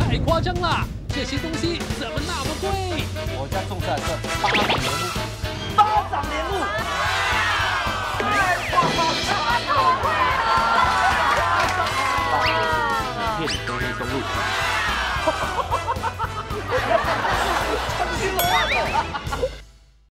太夸张了，这些东西怎么那么贵？ 我家种在这8年。